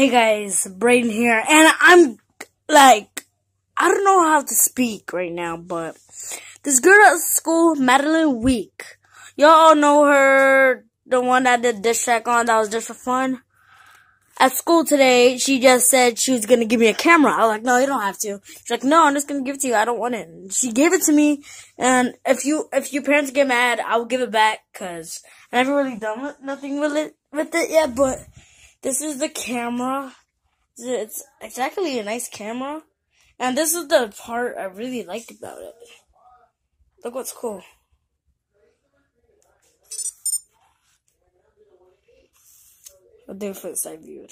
Hey guys, Brayden here, and I'm like, I don't know how to speak right now, but this girl at school, Madeline Week, y'all all know her, the one that did diss track on, that was just for fun. At school today, she just said she was gonna give me a camera. I was like, no, you don't have to. She's like, no, I'm just gonna give it to you. I don't want it. And she gave it to me, and if your parents get mad, I will give it back, cause I never really done nothing with it yet, but this is the camera. It's actually a nice camera. And this is the part I really liked about it. Look what's cool. I'll do it for the side view.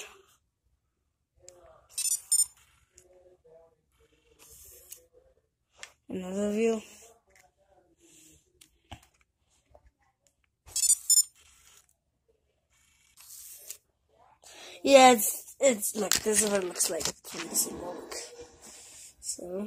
Another view. Yeah, it's look, this is what it looks like from this look. So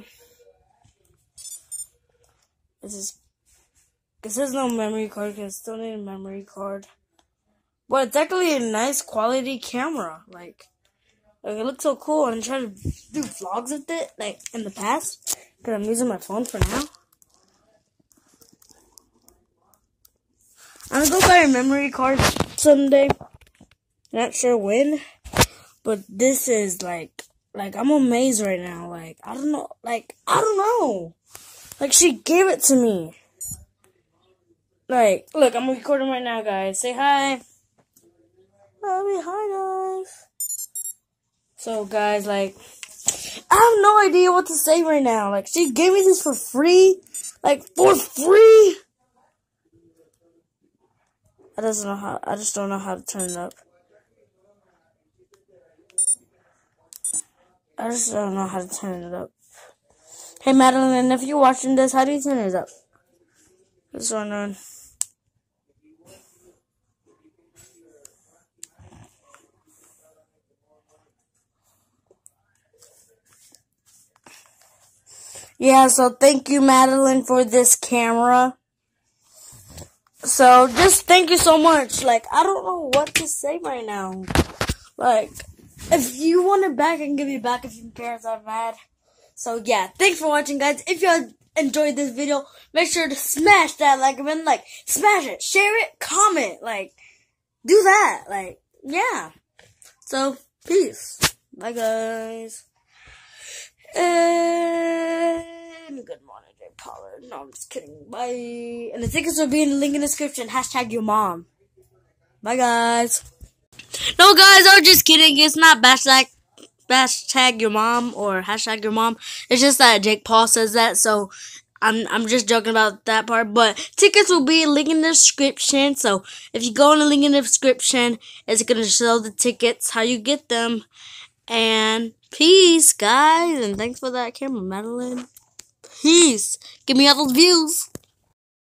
this is no memory card because I still need a memory card. But it's actually a nice quality camera. Like it looks so cool. I'm trying to do vlogs with it, like in the past, because I'm using my phone for now. I'm gonna go buy a memory card someday. Not sure when, but this is like I'm amazed right now. Like I don't know. Like she gave it to me. Like look, I'm recording right now, guys. Say hi. Hi guys. So guys, like I have no idea what to say right now. Like she gave me this for free. Like for free. I just don't know how to turn it up. I just don't know how to turn it up. Hey Madeline, if you're watching this, how do you turn it up? Just wondering. Yeah, so thank you Madeline for this camera. So just thank you so much. Like I don't know what to say right now. Like if you want it back, I can give you back if your parents are mad. So yeah, thanks for watching guys. If you enjoyed this video, make sure to smash that like button, like smash it, share it, comment, like do that. Like yeah. So peace. Bye guys. And good morning, Jay Pollard. No, I'm just kidding. Bye. And the tickets will be in the link in the description. Hashtag your mom. Bye guys. No guys, I was just kidding. It's not hashtag your mom or hashtag your mom. It's just that Jake Paul says that, so I'm just joking about that part. But tickets will be link in the description. So if you go in the link in the description, it's gonna show the tickets, how you get them. And peace, guys, and thanks for that camera, Madeline. Peace. Give me all those views.